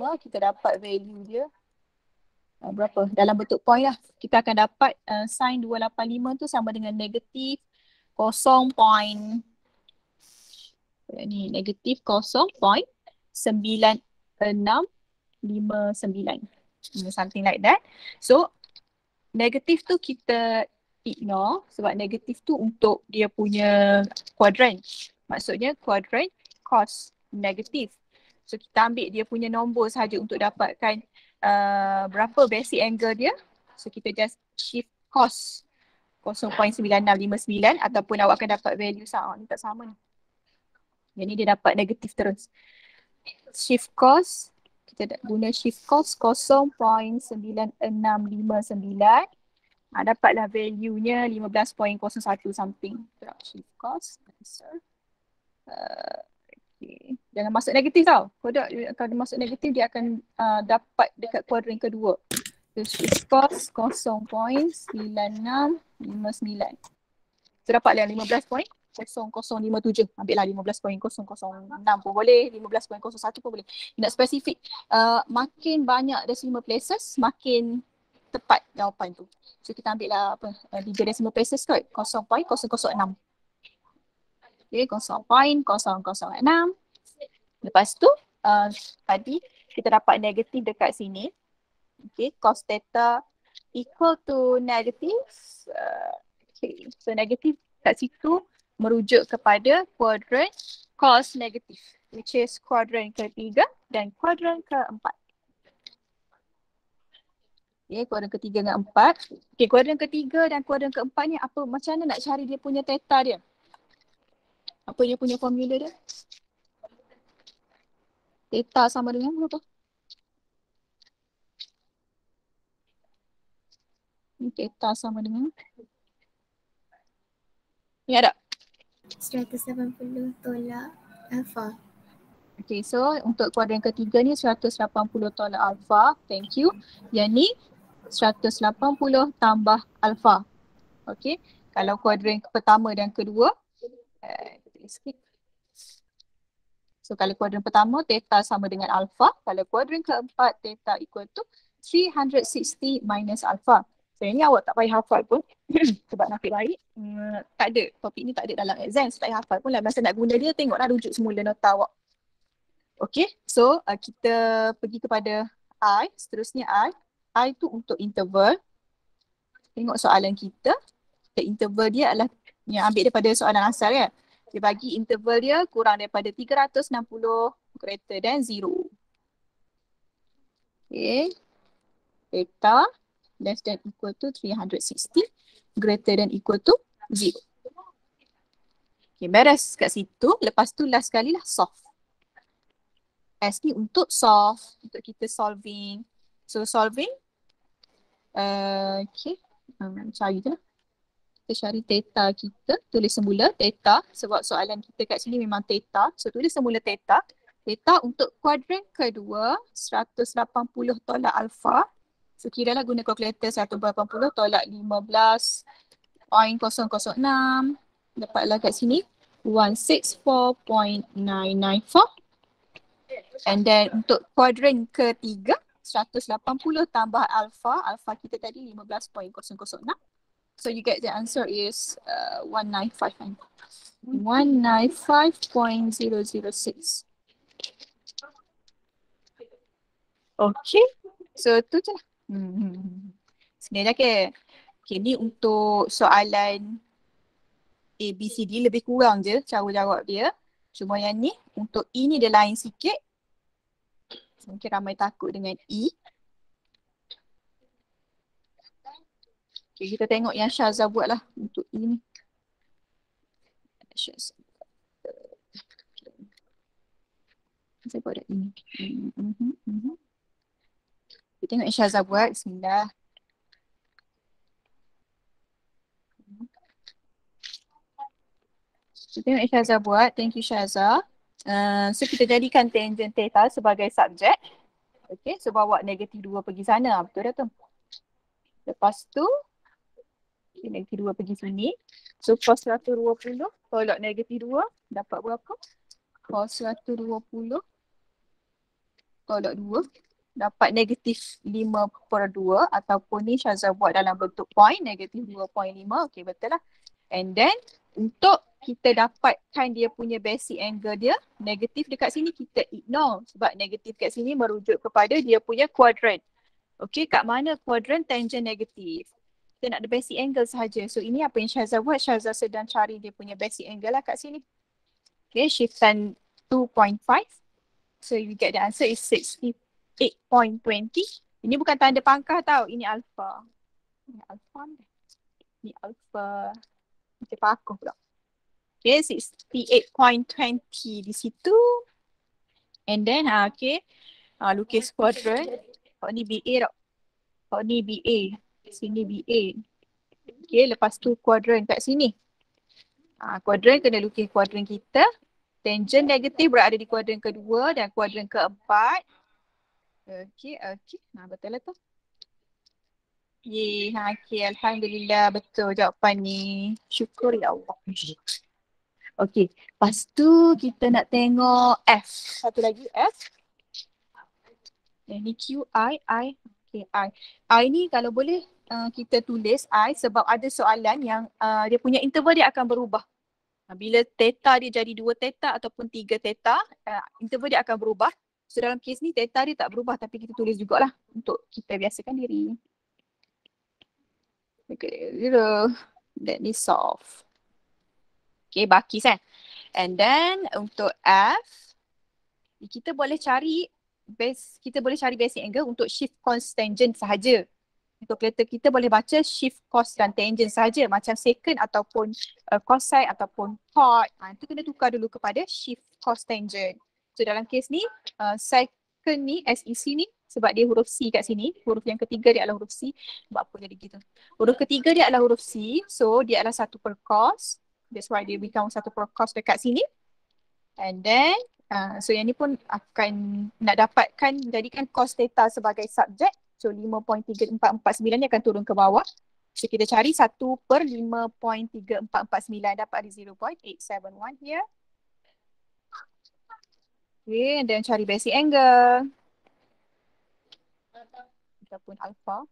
pertama kita dapat value dia berapa? Dalam bentuk point lah. Kita akan dapat sin 285 tu sama dengan negatif 0.9659. Something like that. So negatif tu kita ignore sebab negatif tu untuk dia punya kuadran. Maksudnya kuadran cos negatif. So kita ambil dia punya nombor saja untuk dapatkan berapa basic angle dia. So kita just shift cos 0.9659 ataupun awak akan dapat value sama. Ni tak sama ni. Jadi dia dapat negatif terus. Shift cos, kita guna shift cos 0.9659. Dapatlah value-nya 15.01 something. Shift cos, answer. Okay. Jangan masuk negatif tau. Kalau dia masuk negatif, dia akan dapat dekat kuadran kedua. So, shift cos 0.9659. So, dapatlah 15.0057. Ambil lah 15.006 pun boleh, 15.01 pun boleh. Nak spesifik, makin banyak decimal places, makin tepat jawapan tu. So kita ambil lah 3 decimal places kot, 0.006. Okay, 0.006. Lepas tu, tadi kita dapat negatif dekat sini. Okay, cos theta equal to negative. Okay, so negatif kat situ merujuk kepada kuadran cos negatif, which is kuadran ketiga dan kuadran keempat. Okay, kuadran ketiga dan empat. Okay, kuadran ketiga dan kuadran keempat ni apa, macam mana nak cari dia punya theta dia? Apa dia punya formula dia? Theta sama dengan apa? Theta sama dengan? Ni ada? 180 tolak alpha. Okay, so untuk kuadran ketiga ni 180 tolak alpha. Thank you. Yang ni 180 tambah alpha. Okay, kalau kuadran pertama dan kedua, so kalau kuadran pertama, theta sama dengan alpha. Kalau kuadran keempat, theta equal to 360 minus alpha. So ini awak tak payah hafal pun sebab nasib baik tak ada, topik ni tak ada dalam exam. So tak payah hafal pun lah. Masa nak guna dia, tengoklah rujuk semula nota awak. Okay, so kita pergi kepada I, seterusnya I tu untuk interval. Tengok soalan kita. Interval dia adalah yang ambil daripada soalan asal kan. Dia bagi interval dia kurang daripada 360 greater than 0. Okay. Theta less than equal to 360 greater than equal to 0. Okay, beres kat situ. Lepas tu last sekali lah solve. S ni untuk solve, untuk kita solving. So solving, okay, cari je lah. Kita cari theta kita, tulis semula theta sebab soalan kita kat sini memang theta. So tulis semula theta. Theta untuk kuadran kedua 180 tolak alpha. So kiralah guna kalkulator 180 tolak 15.006. Dapatlah kat sini 164.994. And then untuk kuadran ketiga 180 tambah alpha. Alpha kita tadi 15.006. So you get the answer is 195. 195.006. Okay. So tu je lah. Sebenarnya ke. Okay, ni untuk soalan A, B, C, D lebih kurang je cara jawab dia. Cuma yang ni untuk E ni dia lain sikit. Mungkin ramai takut dengan E. Okay, kita tengok yang Syazah buat lah untuk ini. Syazah. Saya buat dah ini. Kita tengok yang Syazah buat. Bismillah. Kita tengok yang Syazah buat. Thank you Syazah. So kita jadikan tangent theta sebagai subjek. Okay, so bawa negatif 2 pergi sana. Betul dah tu? Lepas tu, okay, negatif 2 pergi sini. So cos 120 tolak negatif 2 dapat berapa? Cos 120 tolak 2 dapat negatif 5/2 ataupun ni Syazah buat dalam bentuk point negatif 2.5. Okay, betul lah. And then untuk kita dapatkan dia punya basic angle dia negatif dekat sini kita ignore sebab negatif kat sini merujuk kepada dia punya quadrant. Okay, kat mana quadrant tangent negatif? Kita nak ada basic angle sahaja. So ini apa yang Syazah buat? Syazah sedang cari dia punya basic angle lah kat sini. Okay, shiftan 2.5. So you get the answer is 68.20. Ini bukan tanda pangkah tau. Ini alpha. Ini alpha ni. Ini alpha. Macam pakuh pula. Okay, 68.20 di situ. And then, okay. Lukis quadrant. Kau ni BA tau. Kau ni BA. Sini BA. Okay, lepas tu quadrant kat sini. Quadrant kena lukis quadrant kita. Tangent negatif berada di kuadran kedua dan kuadran keempat. Okey. Betul lah tu. Okay, Alhamdulillah betul jawapan ni. Syukur ya Allah. Okey, lepas tu kita nak tengok F. Satu lagi F. Ini Q, I. Okay, I. I ni kalau boleh kita tulis I sebab ada soalan yang dia punya interval dia akan berubah. Bila theta dia jadi 2 theta ataupun 3 theta, interval dia akan berubah. So dalam kes ni theta dia tak berubah tapi kita tulis jugalah untuk kita biasakan diri. Okay, let me solve. Okay, baki kan. And then untuk F, kita boleh cari basic angle untuk shift cos tangent sahaja. Untuk kita boleh baca shift cos dan tangent saja macam secant ataupun cosine ataupun cot. Itu kena tukar dulu kepada shift cos tangent. So dalam kes ni secant ni SEC ni sebab dia huruf C kat sini, huruf yang ketiga dia adalah huruf C. Sebab apa jadi gitu. Huruf ketiga dia adalah huruf C, so dia adalah 1/cos. That's why dia become 1/cos dekat sini. And then so yang ni pun akan nak dapatkan jadikan cos theta sebagai subjek. So 5.3449 ni akan turun ke bawah. So kita cari 1/5.3449 dapat di 0.871 here. Okay, and then cari basic angle. Ataupun alpha.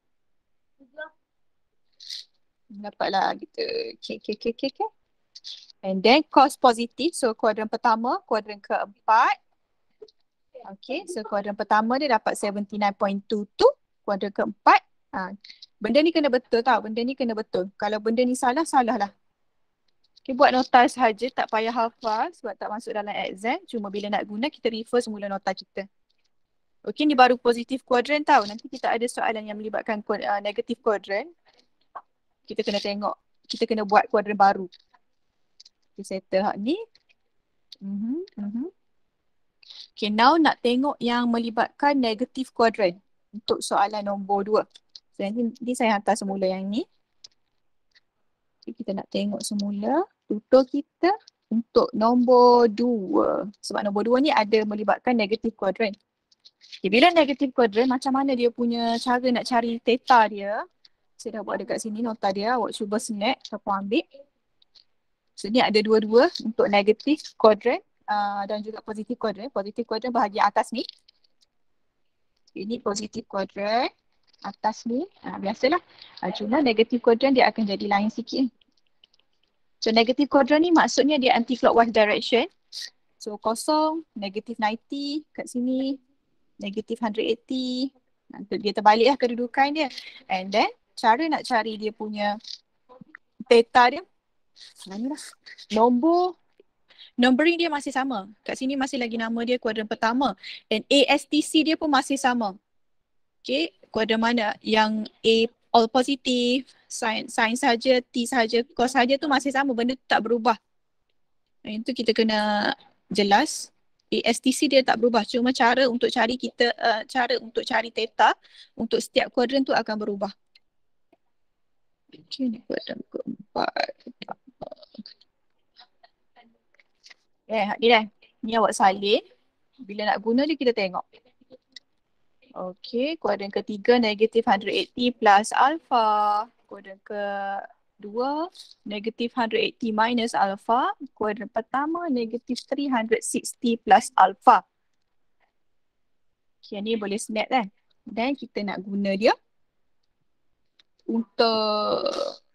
Dapatlah kita okay. And then cos positif. So kuadran pertama, kuadran keempat. Okay, so kuadran pertama dia dapat 79.22. Kuadran keempat. Benda ni kena betul tau. Benda ni kena betul. Kalau benda ni salah, salah lah. Okay, buat nota sahaja. Tak payah hafal sebab tak masuk dalam exam. Cuma bila nak guna, kita refer semula nota kita. Okay, ni baru positif kuadran tau. Nanti kita ada soalan yang melibatkan negatif kuadran. Kita kena tengok. Kita kena buat kuadran baru. Kita settle hak ni. Okay, now nak tengok yang melibatkan negatif kuadran. Untuk soalan nombor 2. So nanti saya hantar semula yang ni. Okay, kita nak tengok semula tutor kita untuk nombor 2. Sebab nombor 2 ni ada melibatkan negatif kuadran. Okay, bila negatif kuadran macam mana dia punya cara nak cari theta dia. Saya dah buat dekat sini nota dia. Awak cuba snap ataupun ambil. So ni ada dua-dua untuk negatif kuadran dan juga positif kuadran. Positif kuadran bahagian atas ni. Ini positif kuadran atas ni. Biasalah. Cuma negatif kuadran dia akan jadi lain sikit. So negatif kuadran ni maksudnya dia anti-clockwise direction. So kosong, negatif 90 kat sini, negatif 180. Dia terbalik lah kedudukan dia. And then cara nak cari dia punya theta dia. Numbering dia masih sama. Kat sini masih lagi nama dia kuadran pertama. And ASTC dia pun masih sama. Okay, kuadran mana? Yang A all positif, sin saja, T saja, cos saja tu masih sama. Benda tu tak berubah. Itu kita kena jelas. ASTC dia tak berubah. Cuma cara untuk cari theta untuk setiap kuadran tu akan berubah. Okay, ni kuadran keempat. Ni dah. Ni awak salin. Bila nak guna dia kita tengok. Okay, kuadran ketiga negatif 180 plus alpha. Kuadran kedua negatif 180 minus alpha. Kuadran pertama negatif 360 plus alpha. Yang ni boleh snap kan. Dan kita nak guna dia untuk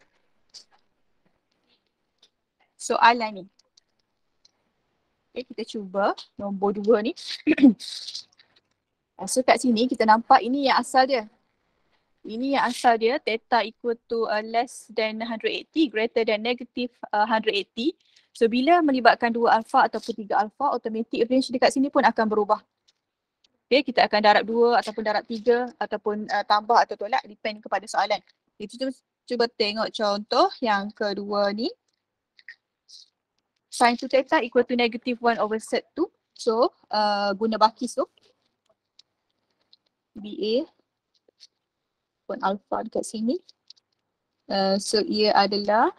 soalan ni. Okay, kita cuba nombor 2 ni. So kat sini kita nampak ini yang asal dia. Ini yang asal dia, theta equal to less than 180, greater than negative 180. So bila melibatkan 2 alpha ataupun 3 alpha, automatic range dekat sini pun akan berubah. Okay, kita akan darab 2 ataupun darab 3 ataupun tambah atau tolak, depend kepada soalan. Kita cuba tengok contoh yang kedua ni. Sin 2 theta equal to negative 1 over sec 2. So guna bakis tu. BA pun alpha dekat sini. So ia adalah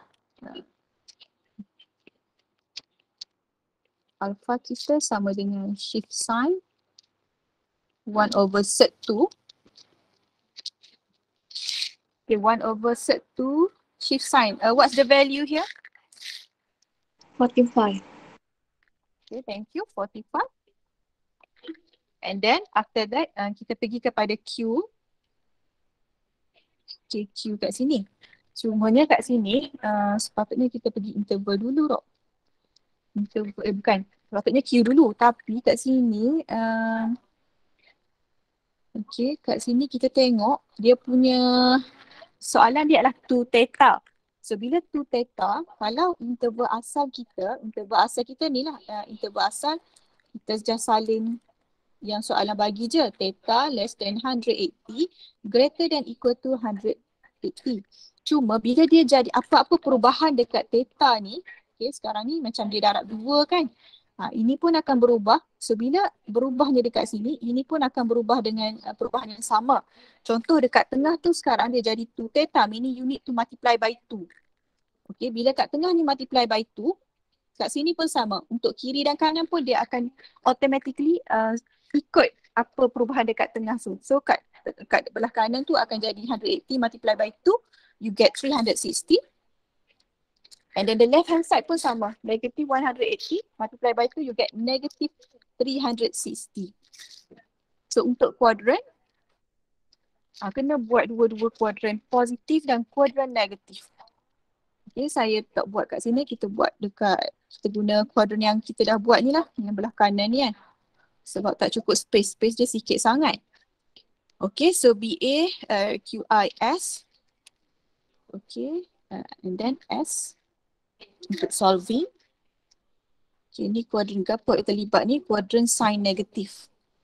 alpha kita sama dengan shift sin 1 over sec 2. Okay, 1 over sec 2 shift sin. What's the value here? 45. Okay, thank you. 45. And then after that kita pergi kepada Q. Okay, Q kat sini. Cumanya kat sini sepatutnya kita pergi interval dulu tau. Interval, bukan. Sepatutnya Q dulu. Tapi kat sini okay, kat sini kita tengok dia punya soalan dia adalah 2 theta. So bila 2 theta, kalau interval asal kita ni lah, interval asal kita just salin yang soalan bagi je, theta less than 180 greater than equal to 180. Cuma bila dia jadi apa-apa perubahan dekat theta ni, okay, sekarang ni macam dia darab 2 kan. Ini pun akan berubah. So bila berubahnya dekat sini, ini pun akan berubah dengan perubahan yang sama. Contoh dekat tengah tu sekarang dia jadi 2 theta, meaning you need to multiply by 2. Okay, bila kat tengah ni multiply by 2, kat sini pun sama. Untuk kiri dan kanan pun dia akan automatically ikut apa perubahan dekat tengah tu. So kat belah kanan tu akan jadi 180 multiply by 2, you get 360. And then the left hand side pun sama. Negative 180 multiply by 2, you get negative 360. So untuk kuadran, kena buat dua-dua kuadran positif dan kuadran negatif. Okay, saya tak buat kat sini, kita buat dekat, kita guna kuadran yang kita dah buat ni lah, yang belah kanan ni kan. Sebab tak cukup space dia sikit sangat. Okay, so BA, QIS. Okay, and then S untuk solving. Okay, ni kuadran ke apa yang terlibat ni? Kuadran sin negatif.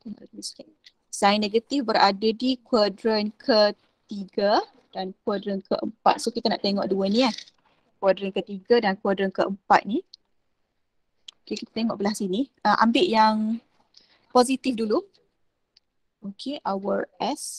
Sin negatif berada di kuadran ketiga dan kuadran keempat. So kita nak tengok dua ni kan. Kuadran ketiga dan kuadran keempat ni. Okay, kita tengok belah sini. Ambil yang positif dulu. Okay, our S.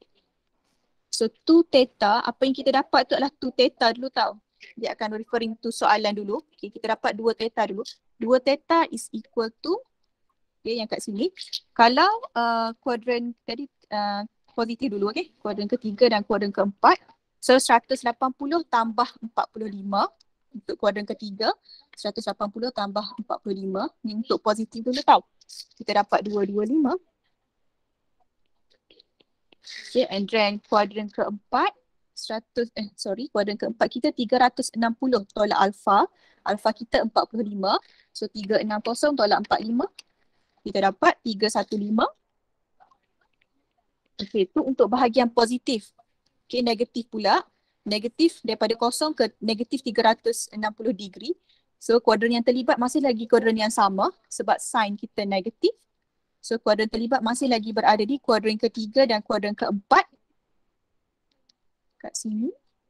So 2 theta, apa yang kita dapat tu adalah 2 theta dulu tau. Dia akan referring to soalan dulu. Okay, kita dapat 2 theta dulu. 2 theta is equal to, okay, yang kat sini. Kalau kuadran tadi positif dulu, okay. Kuadran ketiga dan kuadran keempat. So 180 tambah 45 untuk kuadran ketiga. 180 tambah 45. Ni untuk positif dulu tau. Kita dapat 225. Okay, and then kuadran keempat, kuadran keempat kita 360 tolak alpha. Alpha kita 45. So 360 tolak 45. Kita dapat 315. Okay, tu untuk bahagian positif. Okay, negatif pula. Negatif daripada kosong ke negatif 360 degree. So kuadran yang terlibat masih lagi kuadran yang sama sebab sin kita negatif. So kuadran terlibat masih lagi berada di kuadran ketiga dan kuadran keempat. Kat sini.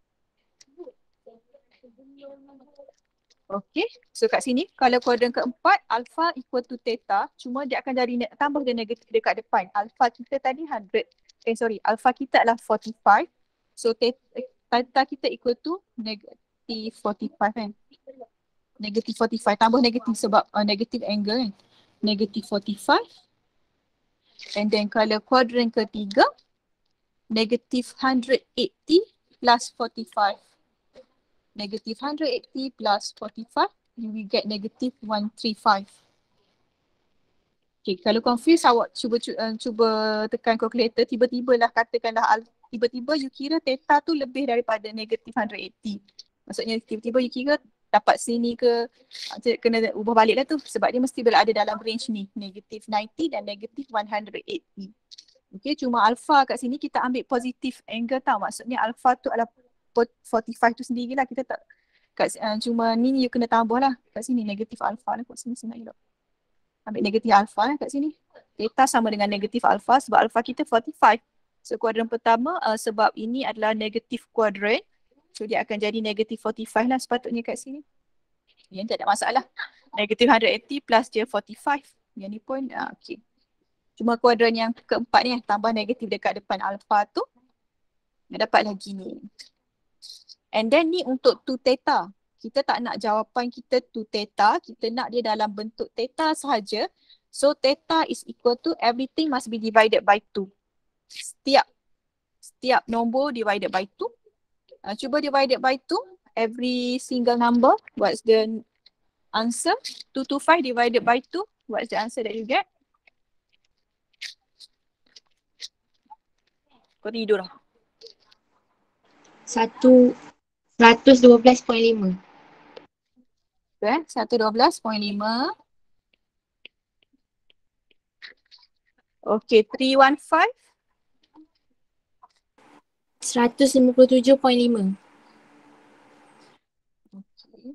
Okay, so kat sini kalau kuadran keempat alpha equal to theta, cuma dia akan jadi tambah dia negatif dekat depan. Alpha kita tadi alpha kita adalah 45. So theta kita equal to negative 45 kan. Negative 45 tambah negatif sebab negative angle kan. Negative 45. And then kalau kuadran ketiga, negative 180 plus 45. Negative 180 plus 45, you will get negative 135. Okay, kalau confused awak cuba tekan calculator, tiba-tibalah katakanlah tiba-tiba you kira theta tu lebih daripada negative 180. Maksudnya tiba-tiba you kira dapat sini ke, kena ubah balik lah tu sebab dia mesti berada dalam range ni, negative 90 dan negative 180. Okay, cuma alpha kat sini kita ambil positive angle tau. Maksudnya alpha tu adalah 45 tu sendirilah. Kita tak, cuma ni you kena tambah lah kat sini, negative alpha lah kat sini sebenarnya. Ambil negatif alpha kat sini. Theta sama dengan negatif alpha sebab alpha kita 45. So kuadran pertama sebab ini adalah negatif kuadran. So dia akan jadi negatif 45 lah sepatutnya kat sini. Yang tak ada masalah. Negatif 180 plus dia 45. Yang ni pun okay. Cuma kuadran yang keempat ni tambah negatif dekat depan alpha tu. Dapat lagi ni. And then ni untuk 2 theta. Kita tak nak jawapan kita 2 theta. Kita nak dia dalam bentuk theta sahaja. So theta is equal to everything must be divided by 2. Setiap nombor divided by 2. Cuba divided by 2. Every single number. What's the answer? 225 divided by 2. What's the answer that you get? Kau tidur lah. 112.5. 112.5. Okay, 315. 157.5. Okay.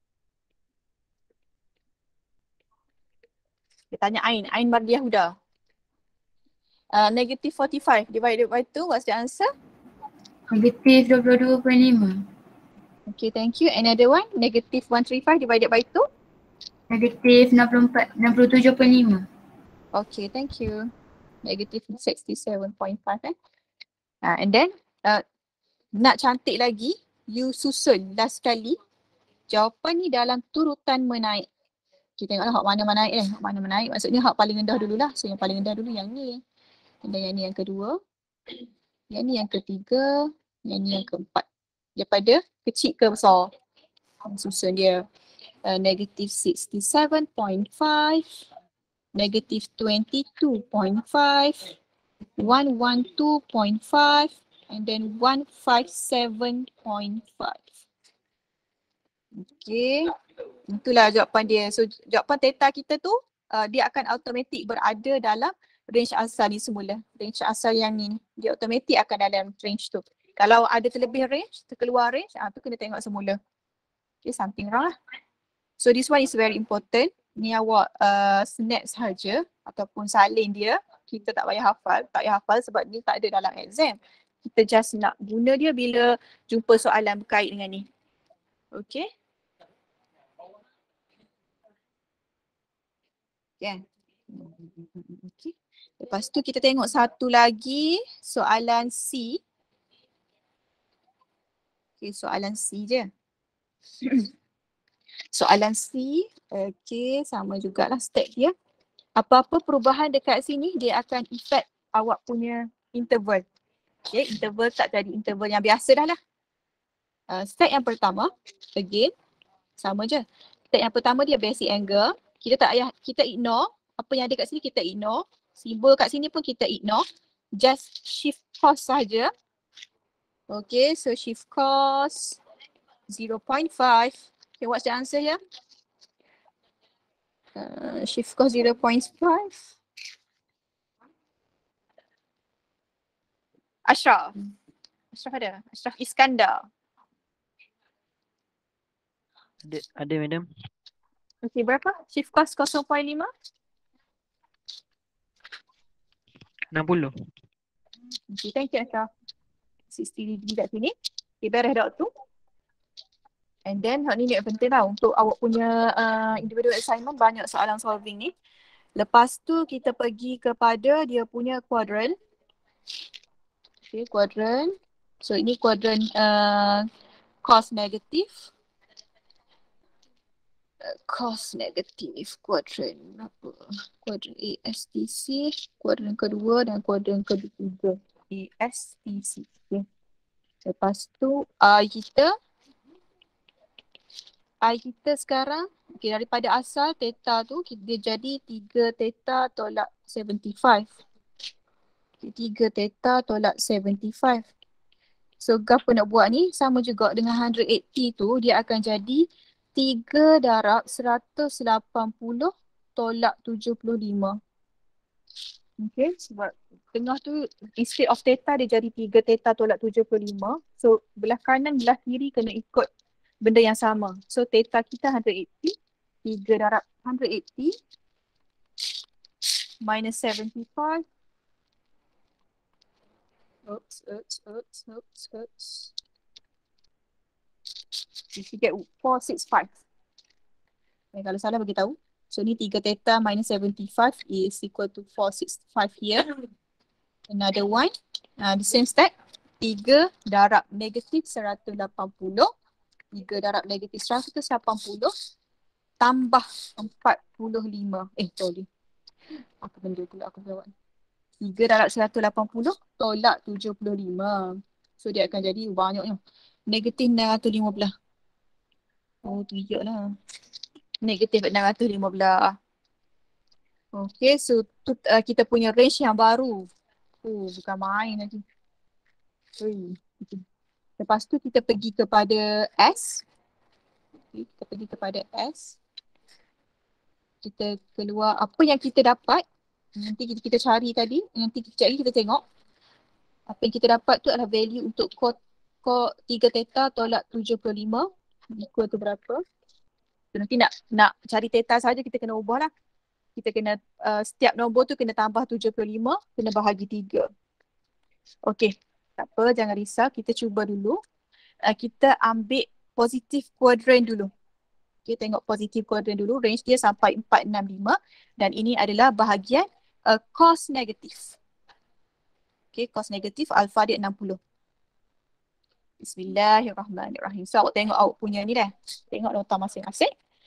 Dia tanya Ain. Ain Mardiah Huda. Negative 45 divided by 2. What's the answer? Negatif 22.5. Okay, thank you. Another one. Negative 135 divided by 2. Negatif 67.5. Okay, thank you. Negative 67.5 and then nak cantik lagi, you susun last kali jawapan ni dalam turutan menaik. Kita tengoklah hak mana menaik hak mana menaik. Maksudnya hak paling rendah dululah. So yang paling rendah dulu yang ni. Dan yang ni yang kedua. Yang ni yang ketiga. Yang ni yang keempat. Daripada kecil ke besar. Susun dia. Negative 67.5. Negative 22.5. 112.5. And then 157.5. Okay. Itulah jawapan dia. So jawapan theta kita tu dia akan automatik berada dalam range asal ni semula. Range asal yang ni. Dia automatik akan dalam range tu. Kalau ada terlebih range, terkeluar range, tu kena tengok semula. Okay, something wrong lah. So this one is very important. Ni awak snap sahaja ataupun salin dia. Kita tak payah hafal. Tak payah hafal sebab ni tak ada dalam exam. Kita just nak guna dia bila jumpa soalan berkait dengan ni. Okay. Kan? Okay. Lepas tu kita tengok satu lagi soalan C. Okay, soalan C je. Soalan C. Okay, sama jugalah step dia. Apa-apa perubahan dekat sini dia akan effect awak punya interval. Okay, interval tak jadi interval yang biasa dah lah. Step yang pertama, again, sama je. Step yang pertama dia basic angle. Kita ignore. Apa yang ada kat sini kita ignore. Simbol kat sini pun kita ignore. Just shift cos saja. Okay, so shift cos 0.5. Okay, what's the answer here? Shift cos 0.5. Ashraf. Ashraf ada? Ashraf Iskandar. Ada madam. Okay, berapa? Shift cos 0.5? 60. Okay, thank you Ashraf. 60 degree kat sini. Okay, beres dah tu. And then hak ni penting lah untuk awak punya individual assignment, banyak soalan solving ni. Lepas tu kita pergi kepada dia punya quadrant. Okay, quadrant. So ini quadrant cos negatif. Cos negatif quadrant apa? Quadrant ASTC, quadrant kedua dan quadrant ketiga. ASTC. Okay. Lepas tu kita I kita sekarang, okay, daripada asal theta tu dia jadi 3 theta tolak 75. 3 theta tolak 75. So apa nak buat ni sama juga dengan 180 tu dia akan jadi 3 darab 180 tolak 75. Okay, sebab tengah tu instead of theta dia jadi 3 theta tolak 75. So belah kanan belah kiri kena ikut benda yang sama. So theta kita 180. 3 darab 180 minus 75. Oops. You get 465. Kalau salah bagi tahu. So ni 3 theta minus 75 is equal to 465 here. Another one. The same step. 3 darab negatif 180. 3 darab negatif 180 tambah 45. Sorry. Apa benda pula aku jawab. 3 darab 180 tolak 75. So dia akan jadi banyaknya. Negatif 615. Oh, tiga lah. Negatif 615. Okay, so tu, kita punya range yang baru. Bukan main lagi. Lepas tu kita pergi kepada S. Okay, kita pergi kepada S. Kita keluar apa yang kita dapat. Nanti kita cari tadi. Nanti kejap lagi kita tengok. Apa yang kita dapat tu adalah value untuk kod 3 theta tolak 75. Equal tu berapa. So, nanti nak cari theta saja kita kena ubah lah. Kita kena setiap nombor tu kena tambah 75, kena bahagi 3. Okey, tak apa, jangan risau. Kita cuba dulu. Kita ambil positif kuadran dulu. Okey, tengok positif kuadran dulu. Range dia sampai 465 dan ini adalah bahagian cos negatif. Okey, cos negatif alpha dia 60. Bismillahirrahmanirrahim. So awak tengok awak punya ni dah. Tengok nota masing-masing.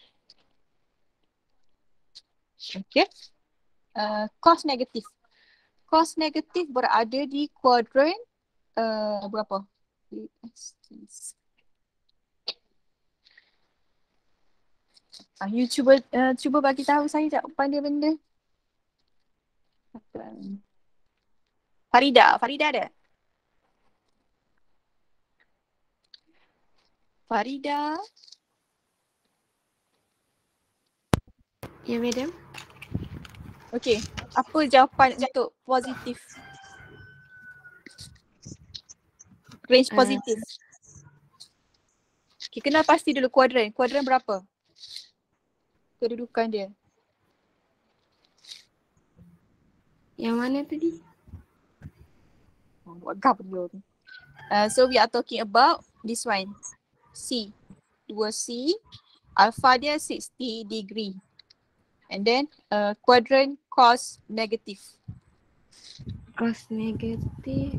Okey. Cos negatif. Cos negatif berada di kuadran berapa? You cuba bagi tahu saya tak pandai benda. Farida ada? Farida? Ya, madam. Okey, apa jawapan untuk positif? Range positif. Okay, kena pasti dulu kuadran. Kuadran berapa? Kedudukan dia. Yang mana tadi? Agak beliau tu. So we are talking about this one. C. 2C. Alpha dia 60 degree. And then quadrant cos negative. Cos negatif.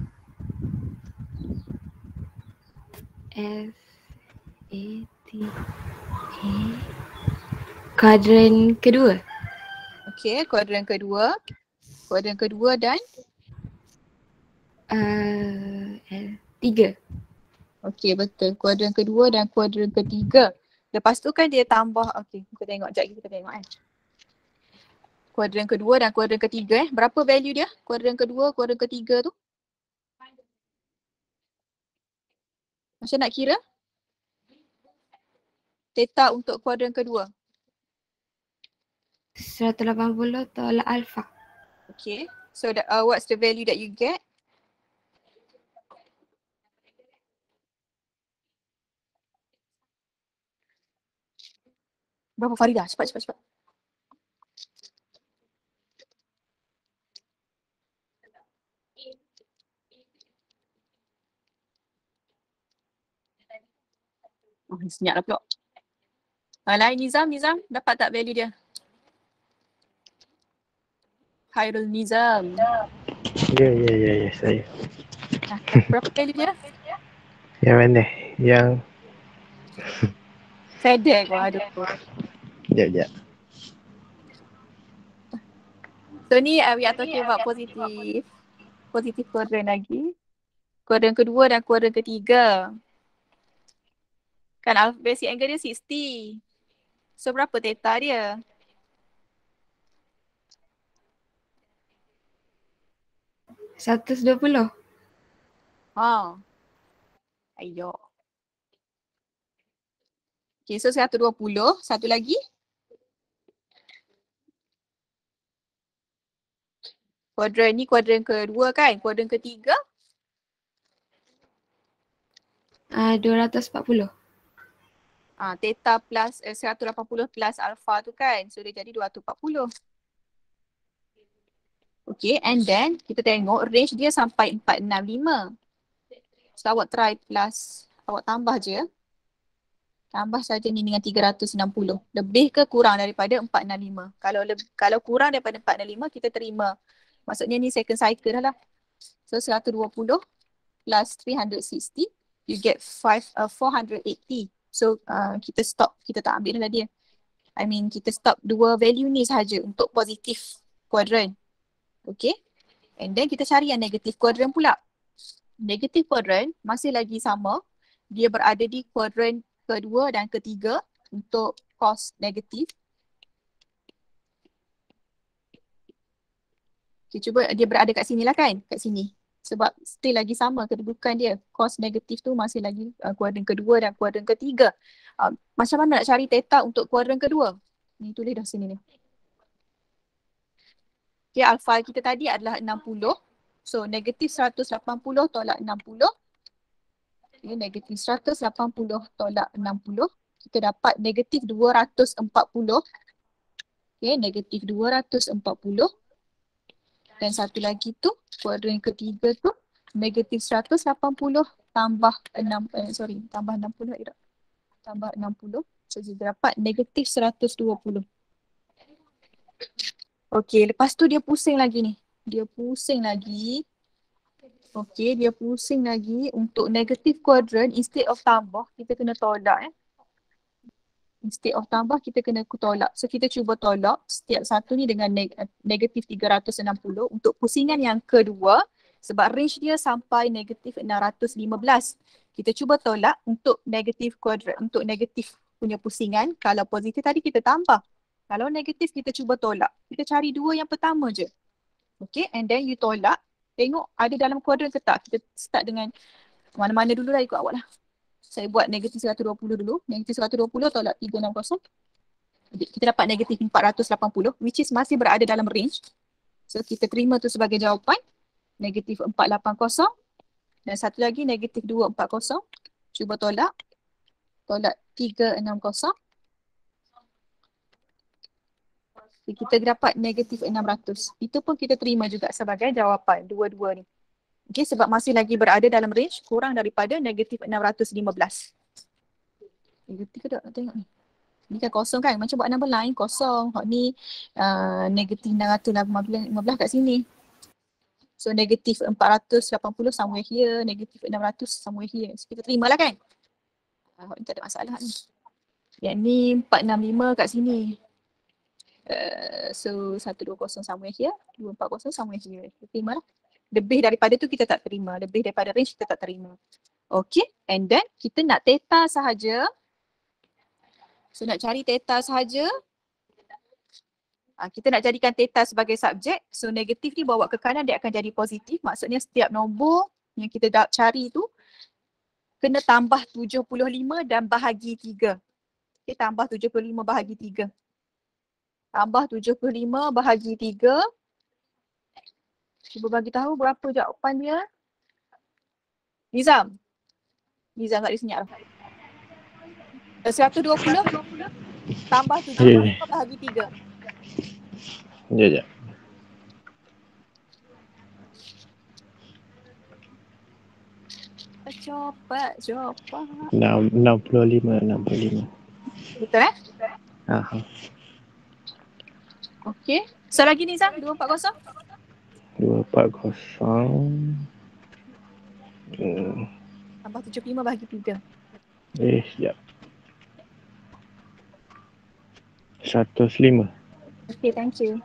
F A T A. Kuadran kedua. Okay, kuadran kedua. Kuadran kedua dan? 3. Okay, betul. Kuadran kedua dan kuadran ketiga. Lepas tu kan dia tambah. Okay, kita tengok. Sekejap kita tengok Kuadran kedua dan kuadran ketiga berapa value dia? Kuadran kedua, kuadran ketiga tu? Macam nak kira? Theta untuk kuadran kedua. 180 tolak alpha. Okay. So what's the value that you get? Berapa Farida? Cepat. Oh, senyap lah pula. Lain Nizam dapat tak value dia? Khairul Nizam. Ya, saya. Berapa value dia? Yang mana? Yang Sedek kau ada. Sekejap. So ni we are talking about positif. Positif kuadran lagi. Kuadran kedua dan kuadran ketiga. Kan basic angle dia 60. So berapa theta dia? $120. Ha. Ayo. Okay, so 120. Satu lagi. Kuadran ni kuadran kedua kan? Kuadran ketiga. 240. Theta plus 180 plus alpha tu kan. So dia jadi 240. Okay, and then kita tengok range dia sampai 465. So awak try plus, awak tambah je. Tambah saja ni dengan 360. Lebih ke kurang daripada 465? Kalau kurang daripada 465 kita terima. Maksudnya ni second cycle dah lah. So 120 plus 360 you get 480. So kita stop, kita tak ambil dah dia. I mean kita stop dua value ni sahaja untuk positif quadrant. Okay. And then kita cari yang negatif quadrant pula. Negatif quadrant masih lagi sama. Dia berada di quadrant kedua dan ketiga untuk cos negatif. Okay, cuba dia berada kat sini lah kan? Kat sini. Sebab still lagi sama kedudukan dia. Cos negatif tu masih lagi kuadran kedua dan kuadran ketiga. Macam mana nak cari theta untuk kuadran kedua? Ni tulis dah sini ni. Okay, alpha kita tadi adalah 60. So negatif 180 tolak 60. Okay, negatif 180 tolak 60. Kita dapat negatif 240. Okay, negatif 240. Dan satu lagi tu, kuadran ketiga tu, negatif 180 tambah 6, tambah 60 tak? Tambah 60. So kita dapat negatif 120. Okay, lepas tu dia pusing lagi ni. Dia pusing lagi. Okay, dia pusing lagi untuk negatif kuadran, instead of tambah, kita kena tolak Instead of tambah, kita kena tolak. So kita cuba tolak setiap satu ni dengan negatif 360 untuk pusingan yang kedua. Sebab range dia sampai negatif 615. Kita cuba tolak untuk negatif kuadran, untuk negatif punya pusingan. Kalau positif tadi kita tambah. Kalau negatif kita cuba tolak. Kita cari dua yang pertama je. Okay, and then you tolak. Tengok ada dalam kuadran ke tak. Kita start dengan mana-mana dulu lah, ikut awak lah. Saya buat negatif 120 dulu. Negatif 120 tolak 360. Kita dapat negatif 480, which is masih berada dalam range. So kita terima tu sebagai jawapan. Negatif 480. Dan satu lagi negatif 240. Cuba tolak. Tolak 360. Kita dapat negatif 600. Itu pun kita terima juga sebagai jawapan dua-dua ni. Okay, sebab masih lagi berada dalam range kurang daripada negatif 615. Negatif ke tak? Nak tengok ni. Ni kan kosong kan? Macam buat number line kosong. Hak ni negatif 615 kat sini. So negatif 480 somewhere here. Negatif 600 somewhere here. So kita terima lah kan? Hak ni tak ada masalah ni. Yang ni 465 kat sini. So 120 somewhere here. 240 somewhere here. Kita terima lah. Lebih daripada tu kita tak terima. Lebih daripada range kita tak terima. Okay. And then kita nak theta sahaja. So nak cari theta sahaja. Kita nak jadikan theta sebagai subjek. So negatif ni bawa ke kanan dia akan jadi positif. Maksudnya setiap nombor yang kita dah cari tu kena tambah 75 dan bahagi 3. Okay, tambah 75 bahagi 3. Tambah 75 bahagi 3. Cuba bagi tahu berapa jawapan dia. Nizam tak ada senyap dah. 120 tambah 75 bahagi 3. Sekejap. Cepat. 65. Betul Aha. Okey. So lagi Nizam, 240. 240. Tambah 75 bahagi 3. Sekejap. 105. Okay, thank you.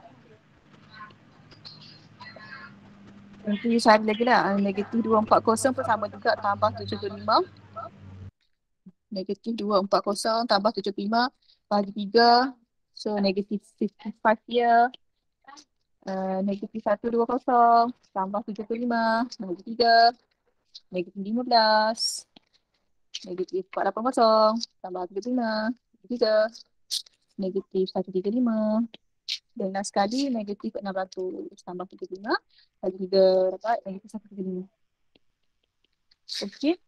Nanti you cari lagi lah. Negatif 240 pun sama juga tambah 75. Negatif 240 tambah 75 bagi 3. So negatif 55 here. Negatif 120 tambah 75 bagi 3. Negatif 15. Negatif 480 tambah 75 bagi 3. Negatif 135. Dan last sekali negatif 600 tambah 75 bagi 3 dapat negatif 135. Okey.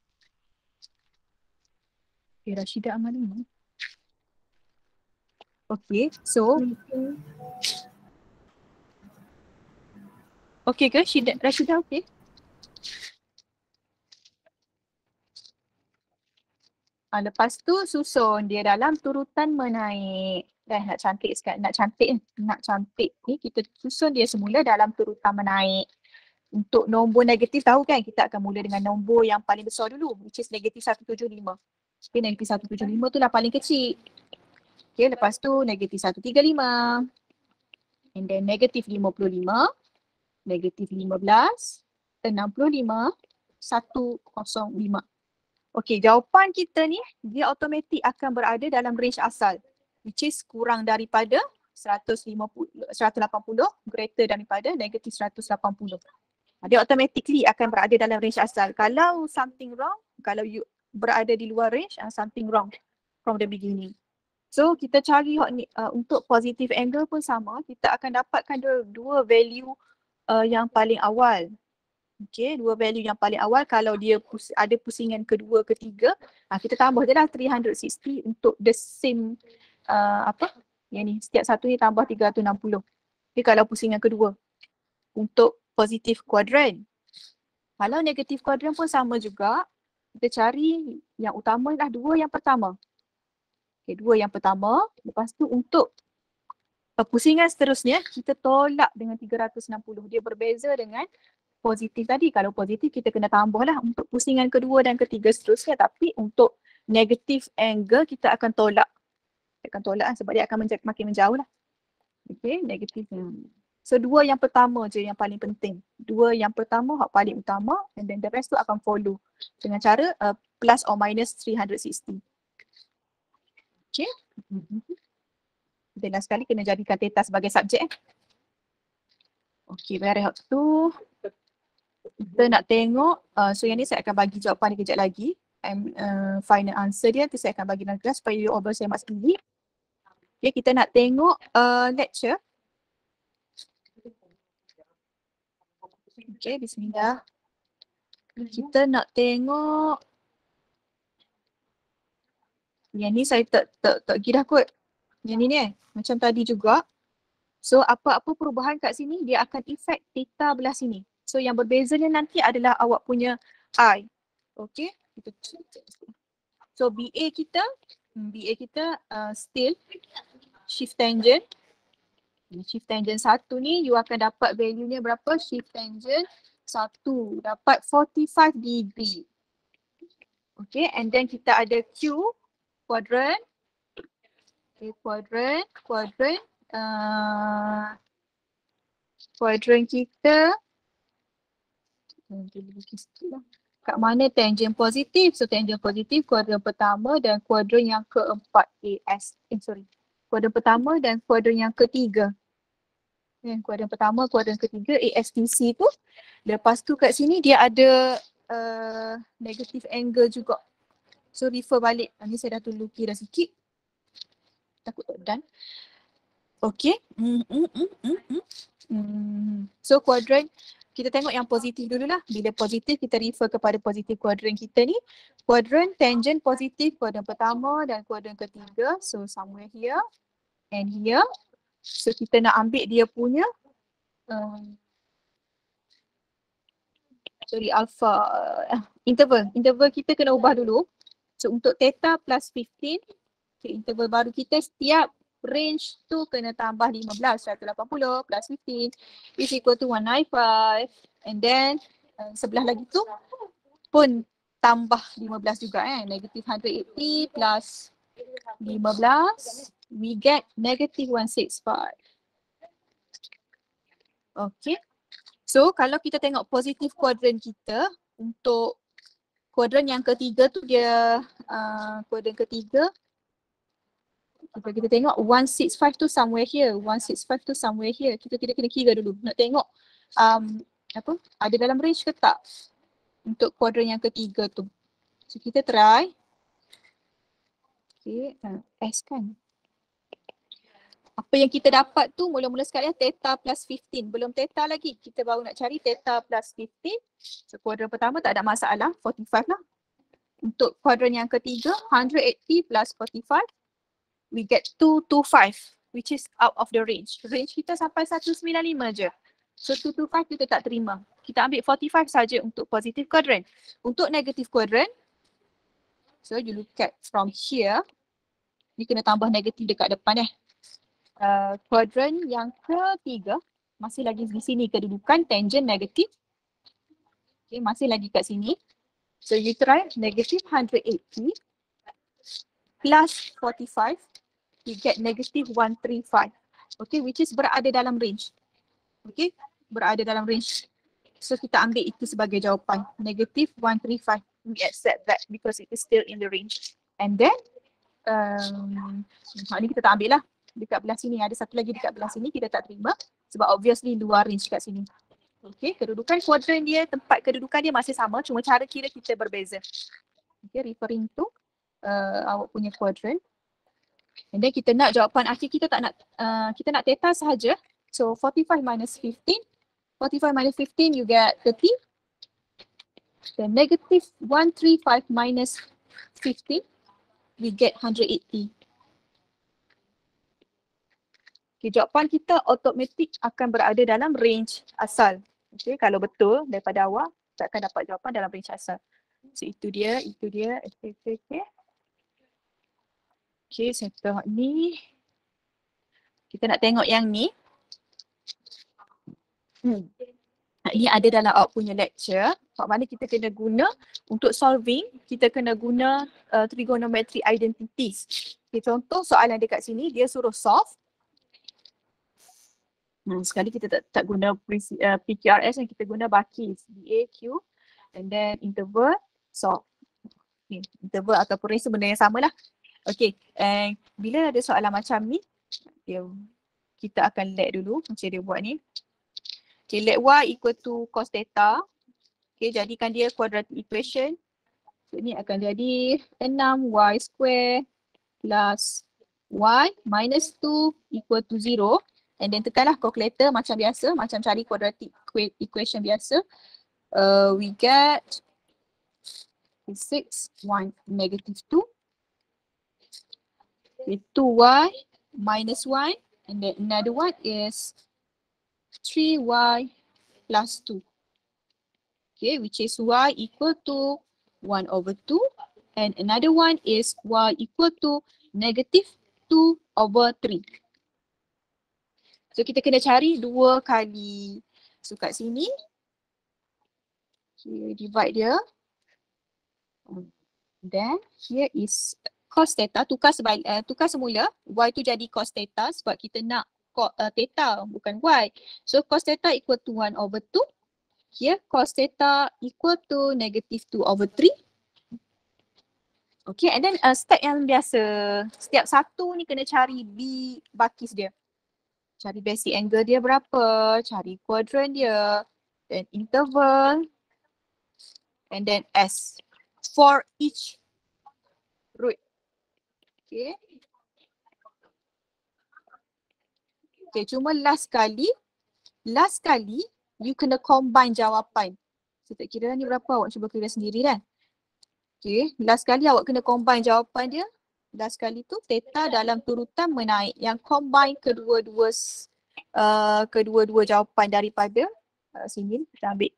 Okay, Rashidah aman ni. Okay, so okay ke Rashidah okay? Lepas tu susun dia dalam turutan menaik. Nak cantik sekali, nak cantik ni kita susun dia semula dalam turutan menaik. Untuk nombor negatif tahu kan kita akan mula dengan nombor yang paling besar dulu, which is negatif 175. Okay, negatif 175 tu lah paling kecil. Okay, lepas tu negatif 135. And then negatif 55, negatif 15, 65, 105. Okey, jawapan kita ni dia automatik akan berada dalam range asal, which is kurang daripada 180, greater daripada negatif 180. Dia automatically akan berada dalam range asal. Kalau something wrong, kalau you berada di luar range, something wrong from the beginning. So kita cari untuk positive angle pun sama, kita akan dapatkan dua value yang paling awal. Okay, dua value yang paling awal kalau dia ada pusingan kedua, ketiga, kita tambah je lah 360 untuk the same yang ni, setiap satu ni tambah 360. Okay, kalau pusingan kedua. Untuk positive quadrant. Kalau negative quadrant pun sama juga, kita cari yang utama lah dua yang pertama. Okay, dua yang pertama, lepas tu untuk pusingan seterusnya, kita tolak dengan 360. Dia berbeza dengan positif tadi. Kalau positif kita kena tambah lah untuk pusingan kedua dan ketiga seterusnya. Tapi untuk negative angle kita akan tolak. Kita akan tolak sebab dia akan makin menjauh lah. Okay, negatif. So dua yang pertama je yang paling penting. Dua yang pertama hak paling utama and then the rest tu akan follow dengan cara plus or minus 360. Okay. Dan last sekali kena jadikan theta sebagai subjek. Okay, very hot tu. Kita nak tengok, so yang ni saya akan bagi jawapan dia kejap lagi. Final answer dia, nanti saya akan bagi dalam kelas supaya you all bersemak sendiri. Okay, kita nak tengok lecture. Okay, bismillah. Kita nak tengok. Yang ni saya tak kira kot. Yang ni macam tadi juga. So apa-apa perubahan kat sini, dia akan efek theta belah sini. So yang berbezanya nanti adalah awak punya I. Okay. So BA kita still shift tangent. Shift tangent 1 ni you akan dapat value nya berapa? Shift tangent 1 dapat 45 degree. Okay, and then kita ada Q quadrant. Okay, quadrant kita kat mana tangent positif? So tangent positif kuadran pertama dan kuadran yang keempat kuadran pertama dan kuadran yang ketiga. Kuadran pertama, kuadran ketiga ASTC tu. Lepas tu kat sini dia ada negative angle juga. So refer balik. Ni saya dah tuluki dah sikit. Takut tak done. Okay. So kuadran, kita tengok yang positif dululah. Bila positif kita refer kepada positif kuadran kita ni. Kuadran tangent positif kuadran pertama dan kuadran ketiga. So somewhere here and here. So kita nak ambil dia punya alpha interval. Interval kita kena ubah dulu. So untuk theta plus 15, okay, interval baru kita setiap range tu kena tambah 15, 180 plus 15 is equal to 195. And then sebelah lagi tu pun tambah 15 juga negative 180 plus 15, we get negative 165. Okay. So kalau kita tengok positive quadrant kita untuk kuadran yang ketiga tu dia kuadran ketiga kita tengok 165 tu somewhere here, 165 tu somewhere here. Kita kena kira dulu nak tengok apa ada dalam range ke tak untuk kuadran yang ketiga tu. So kita try. Okay, S kan. Apa yang kita dapat tu mula-mula sekali theta plus 15. Belum theta lagi. Kita baru nak cari theta plus 15. So kuadran pertama tak ada masalah. 45 lah. Untuk kuadran yang ketiga 180 plus 45. We get 225 which is out of the range. Range kita sampai 195 je. So 225 kita tak terima. Kita ambil 45 saja untuk positive quadrant. Untuk negative quadrant, so you look at from here. Ni kena tambah negatif dekat depan kuadran yang ketiga masih lagi di sini kedudukan tangent negatif. Okay, masih lagi kat sini. So you try negative 180 plus 45, you get negative 135. Okay, which is berada dalam range. Okay, berada dalam range. So kita ambil itu sebagai jawapan. Negative 135. We accept that because it is still in the range. And then, ni kita tak ambil lah. Dekat belah sini, ada satu lagi dekat belah sini kita tak terima. Sebab obviously luar range kat sini. Okay, kedudukan kuadran dia, tempat kedudukan dia masih sama. Cuma cara kira kita berbeza. Okay, referring to awak punya kuadran. And then kita nak jawapan akhir kita tak nak, kita nak theta sahaja. So 45 minus 15. 45 minus 15 you get 30. Then negative 135 minus 15 we get 180. Okay, jawapan kita automatik akan berada dalam range asal. Okay, kalau betul daripada awal kita akan dapat jawapan dalam range asal. So itu dia. Okay, saya tengok ni. Kita nak tengok yang ni. Ini ada dalam awak punya lecture. Mana kita kena guna untuk solving, kita kena guna trigonometry identities. Okay, contoh soalan dekat sini, dia suruh solve. Sekali kita tak guna PQRS yang kita guna buckets, BA, Q, and then interval, solve. Okay, interval ataupun range benda yang sama lah. Okay, bila ada soalan macam ni, kita akan let dulu macam dia buat ni. Okay, let y equal to cos theta. Okay, jadikan dia quadratic equation. So, ni akan jadi 6y square plus y minus 2 equal to 0. And then tekanlah calculator macam biasa, macam cari quadratic equation biasa. We get 6, 1, negative 2. Okay, 2y minus 1. And then another one is 3y plus 2. Okay, which is y equal to 1 over 2. And another one is y equal to negative 2 over 3. So kita kena cari 2 kali. So kat sini, okay, divide dia. Then here is cos theta, tukar semula. Y tu jadi cos theta sebab kita nak theta bukan y. So cos theta equal to 1 over 2. Here cos theta equal to negative 2 over 3. Okay, and then step yang biasa. Setiap satu ni kena cari B bakis dia. Cari basic angle dia berapa, cari quadrant dia, then interval, and then S for each root. Okay. Okay, cuma last kali you kena combine jawapan. Saya tak kira ni berapa, awak cuba kira sendiri kan. Okay, last kali awak kena combine jawapan dia. Last kali tu theta dalam turutan menaik yang combine kedua-dua jawapan daripada sini kita ambil.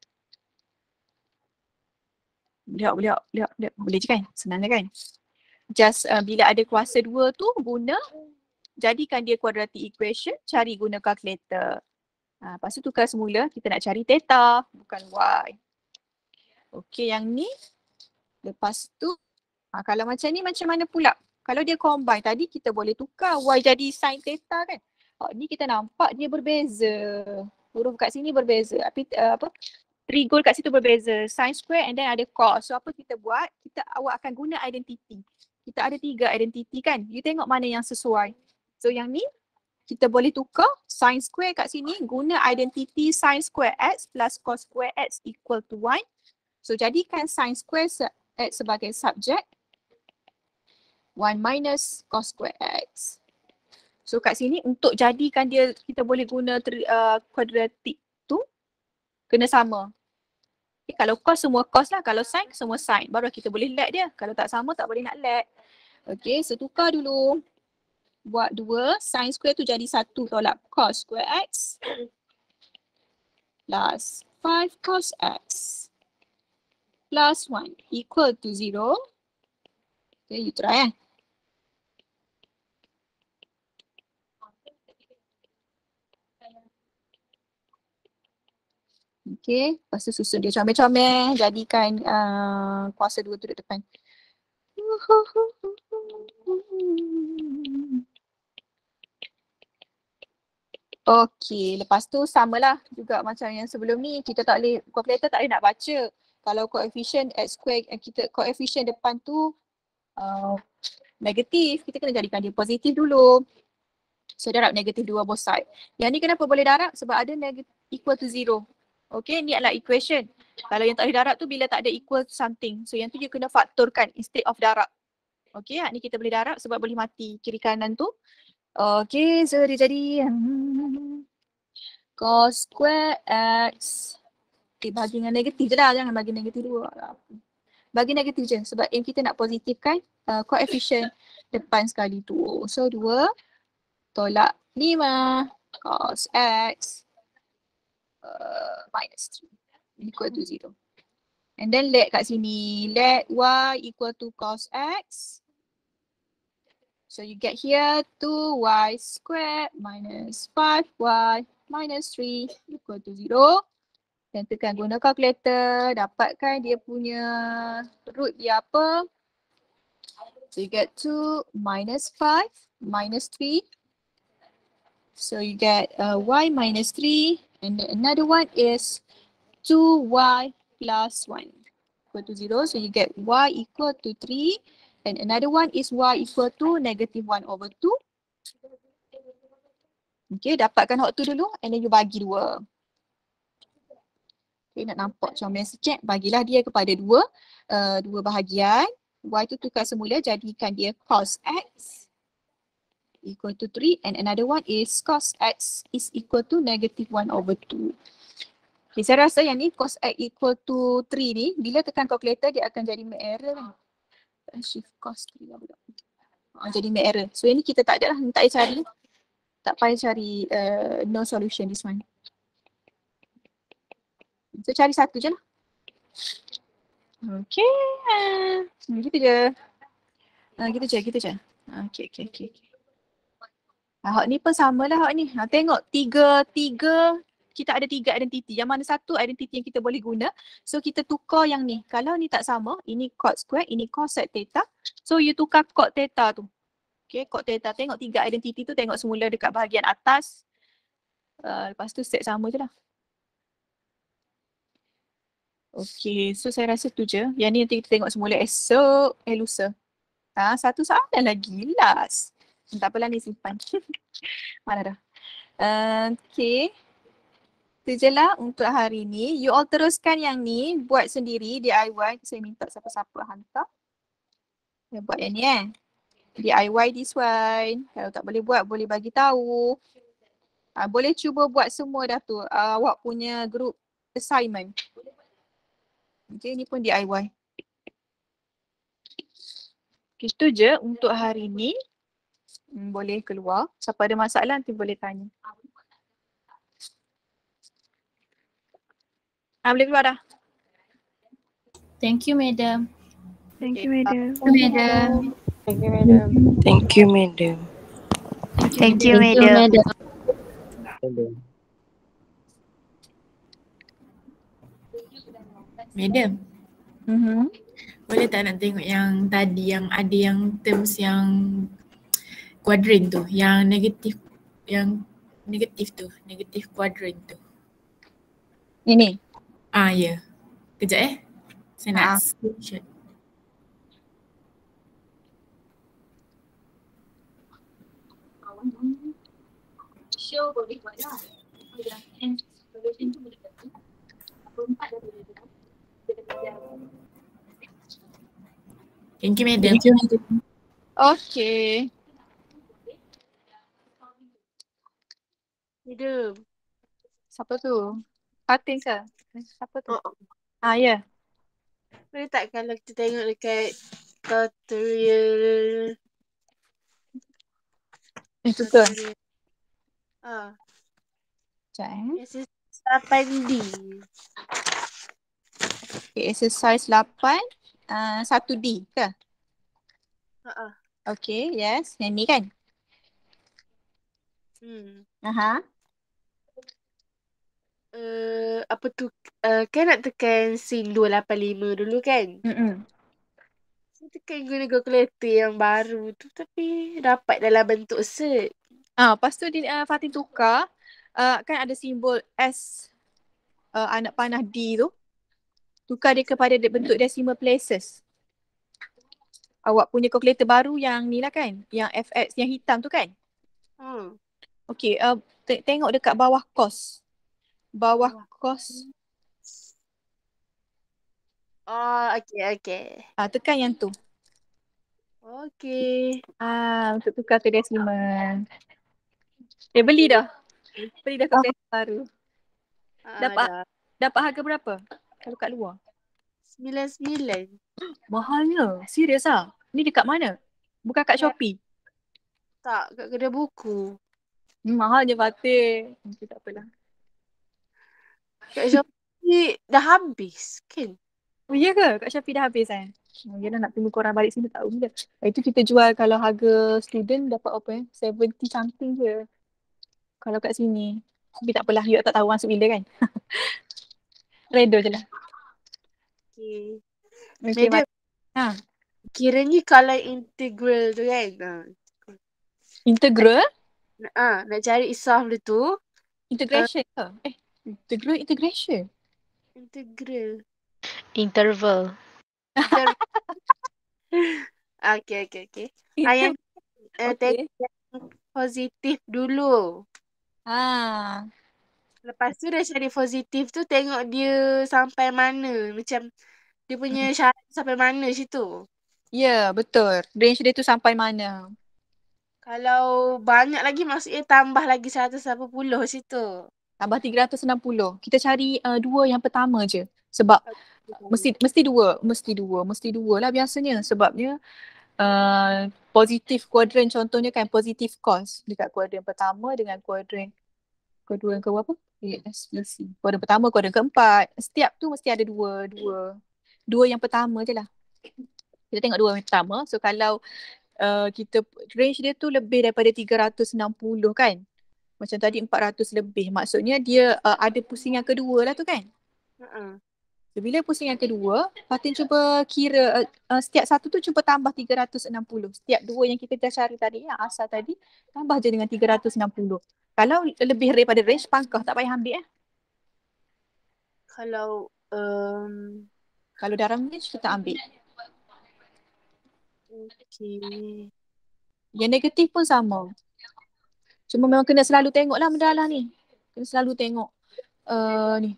Lihat. Boleh je kan? Senang je kan? Just bila ada kuasa 2 tu guna, jadikan dia quadratic equation, cari guna calculator. Lepas tu tukar semula, kita nak cari theta bukan y. Okay, yang ni lepas tu kalau macam ni macam mana pula? Kalau dia combine tadi kita boleh tukar y jadi sin theta kan? Ni kita nampak dia berbeza. Huruf kat sini berbeza. Trigol kat situ berbeza. Sin square and then ada cos. So apa kita buat? Awak akan guna identity. Kita ada 3 identity kan. You tengok mana yang sesuai. So yang ni kita boleh tukar sin square kat sini guna identity sin square x plus cos square x equal to 1. So jadikan sin square x sebagai subjek. 1 minus cos square x. So kat sini untuk jadikan dia kita boleh guna kuadratik tu kena sama. Okay, kalau cos semua cos lah, kalau sin semua sin. Baru kita boleh let dia. Kalau tak sama tak boleh nak let. Okay, so tukar dulu. Buat 2, sin square tu jadi 1 tolak cos square x plus 5 cos x plus 1 equal to 0. Okay, you try Okay, lepas tu susun dia comel-comel, jadikan kuasa 2 tu duduk depan. Okay, lepas tu samalah juga macam yang sebelum ni, kita tak boleh, calculator tak boleh nak baca. Kalau coefficient x square, kita coefficient depan tu negatif, kita kena jadikan dia positif dulu. So darab negatif 2 both side. Yang ni kenapa boleh darab? Sebab ada negatif equal to 0. Okay, ni adalah equation. Kalau yang tak boleh darab tu bila tak ada equal to something. So yang tu you kena faktorkan instead of darab. Okay, ni kita boleh darab sebab boleh mati kiri kanan tu. Okay, so dia jadi cos square x. Okay, bagi dengan negatif je lah. Jangan bagi negatif 2. Bagi negatif je sebab aim kita nak positifkan coefficient depan sekali tu. So 2 tolak 5 cos x minus 3 equal to 0. And then let kat sini, let y equal to cos x. So you get here 2y squared minus 5y minus 3 equal to 0. Dan tekan guna calculator, dapatkan dia punya root dia apa. So you get 2 minus 5 minus 3. So you get y minus 3 and then another one is 2y plus 1 equal to 0. So you get y equal to 3 and another one is y equal to negative 1 over 2. Okay, dapatkan hot tu dulu and then you bagi 2. Okay, nak nampak comel sikit, bagilah dia kepada 2 bahagian. Y tu tukar semula, jadikan dia cos x equal to 3 and another one is cos x is equal to negative 1 over 2. Okay, saya rasa yang ni cos x equal to 3 ni, bila tekan calculator dia akan jadi make error kan. Shift cos 3 lah pula. Jadi make error. So ini kita tak ada lah, tak payah cari. Tak payah cari no solution this one. So cari satu je lah. Okay. Gitu je. Gitu je. Okay. Hak ni pun sama lah hak ni. Tengok tiga kita ada 3 identity. Yang mana satu identity yang kita boleh guna. So kita tukar yang ni. Kalau ni tak sama, ini cot square, ini cosec theta. So you tukar cot theta tu. Okay, cot theta. Tengok 3 identity tu, tengok semula dekat bahagian atas. Lepas tu set sama je lah. Okay, so saya rasa tu je. Yang ni nanti kita tengok semula esok, lusa. Satu soalan lagi, last. Tak apalah ni simpan. Mana dah. Okay. Itu je lah untuk hari ni. You all teruskan yang ni, buat sendiri DIY. Saya minta siapa-siapa hantar. Saya buat yang ni DIY this one. Kalau tak boleh buat, boleh bagi tahu. Boleh cuba buat semua dah tu. Awak punya group assignment. Okay, ni pun DIY. Okay, itu je untuk hari ni. Boleh keluar. Siapa ada masalah nanti boleh tanya. Boleh keluar dah. Thank you, madam. Thank you, madam. Madam. Thank you, madam. Thank you, madam. Thank you, madam. Madam, boleh tak nak tengok yang tadi yang ada yang terms yang quadrant tu, yang negatif tu, negatif quadrant tu. Ini. Ya. Kejap Saya nak screenshot. Show boleh buat lah. And solution tu boleh buat. Apa empat dah boleh buat. Thank you, madam. Okay. Madam. Siapa tu? Fatin ke? Siapa tu? Oh, Ya. boleh tak kalau kita tengok dekat tutorial. Itu ke? Tutorial. Sekejap Exercise 8D. Okay, exercise 8 1D ke? Okay, yes. Yang ni kan? Aha. Apa tu, kan nak tekan scene 285 dulu kan? Saya tekan guna calculator yang baru tu tapi dapat dalam bentuk set. Lepas tu Fatin tukar kan ada simbol S anak panah D tu. Tukar dia kepada bentuk decimal places. Awak punya calculator baru yang ni lah kan? Yang FX yang hitam tu kan? Okay, tengok dekat bawah kos. Bawah kos. Okay. Tekan yang tu. Okay. Untuk tukar ke decimal. Beli dah. Beli dah calculator baru. Dapat harga berapa? Kalau kat luar. 99. Mahalnya. Serius ah? Ni dekat mana? Bukan kat Shopee? Tak, kat kedai buku. Mahal je Fatih. Okay, tak apalah. Kat Shopee dah habis kan? Oh iya ke? Kat Shopee dah habis kan? Yelah nak tunggu korang balik sini tak tahu je. Itu kita jual kalau harga student dapat apa 70 something je. Kalau kat sini. Tapi tak apalah. You tak tahu masuk bila kan? Redo je lah. Okay. Okay, Madam. Kiranya kalau integral tu kan? Integral? Nak cari solve dia tu. Integration ke? Integration. Integral. Interval. Okay. Yang tengok yang positif dulu. Lepas tu dah cari positif tu tengok dia sampai mana. Macam dia punya syarat sampai mana situ. Ya, betul. Range dia tu sampai mana. Kalau banyak lagi maksudnya tambah lagi 180 situ. Tambah 360. Kita cari dua yang pertama je. Sebab mesti dua lah biasanya. Sebabnya positif kuadran contohnya kan positif cos dekat kuadran pertama dengan kuadran kedua yang ke berapa? SPC. Kuadran pertama, kuadran keempat. Setiap tu mesti ada dua yang pertama je lah. Kita tengok dua yang pertama. So kalau kita range dia tu lebih daripada 360 kan? Macam tadi 400 lebih. Maksudnya dia ada pusingan kedua lah tu kan? So, bila pusingan kedua, Fatin cuba kira setiap satu tu cuba tambah 360. Setiap dua yang kita dah cari tadi, yang asal tadi, tambah je dengan 360. Kalau lebih daripada range, pangkah tak payah ambil Kalau dalam range, kita ambil. Okay. Yang negatif pun sama. Cuma memang kena selalu tengok lah mendalah ni. Kena selalu tengok ni.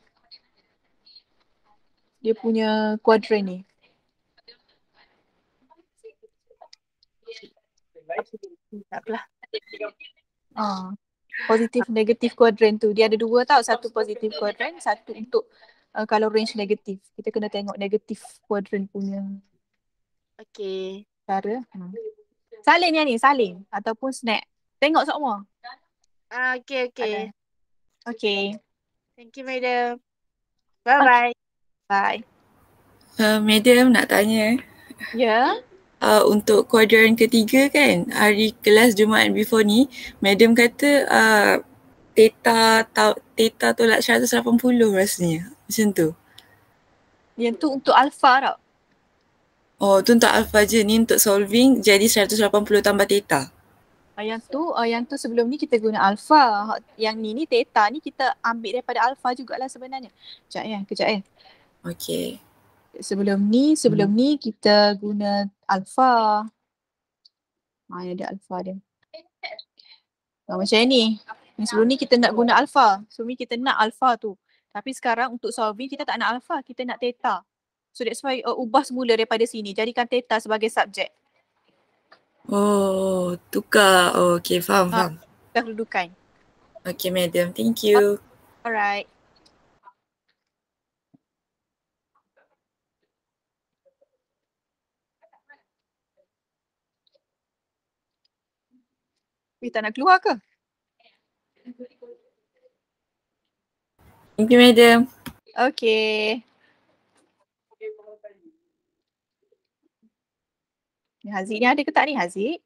Dia punya kuadran ni. Taklah. Positif negatif kuadran tu. Dia ada dua tau. Satu positif kuadran, satu untuk kalau range negatif. Kita kena tengok negatif kuadran punya. Okay. Cara. Salin yang ni, salin. Ataupun snap. Tengok semua. Okay. Okay. Thank you, madam. Bye-bye. Bye. Madam nak tanya. Ya. Untuk kuadran ketiga kan, hari kelas Jumaat before ni, madam kata theta tolak 180 rasanya. Macam tu. Yang tu untuk alpha tau. Oh, tu untuk alpha je. Ni untuk solving jadi 180 tambah theta. Yang tu sebelum ni kita guna alpha. Yang ni theta ni kita ambil daripada alpha jugalah sebenarnya. Kejap ya. Okay. Sebelum ni kita guna alpha. Mana ada alpha dia? Macam ni. Sebelum ni kita nak guna alpha. Sebelum ni kita nak alpha tu. Tapi sekarang untuk solving kita tak nak alpha, kita nak theta. So that's why ubah semula daripada sini. Jadikan theta sebagai subjek. Oh, tukar. Oh, okay, faham. Dah kedudukan. Okay, madam. Thank you. Alright. Tak nak keluar ke? Thank you, madam. Okay. Haziq ni ada ke tak ni Haziq?